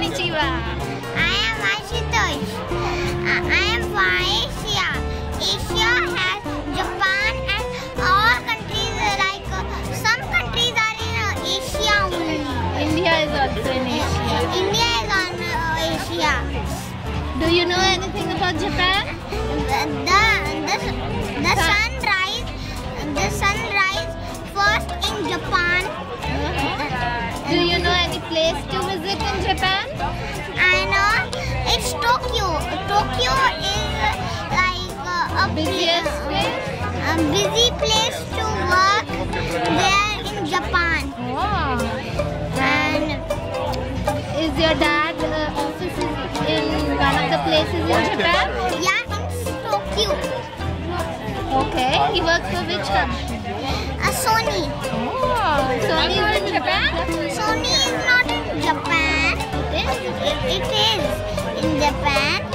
Konnichiwa. I am Ashutosh. I am from Asia. Asia has Japan and all countries like some countries are in Asia only. India is also in Asia. India is on Asia. Do you know anything about Japan? The sunrise first in Japan. Do you know any place to visit in Japan? I know it's Tokyo. Tokyo is like a Busiest place? a busy place to work there in Japan. Wow. And Is your dad office in one of the places in Japan? yeah, it's Tokyo. Okay. He works for which company? Sony. Oh, Sony is in Japan? Sony is not in Japan. It is? It is in Japan.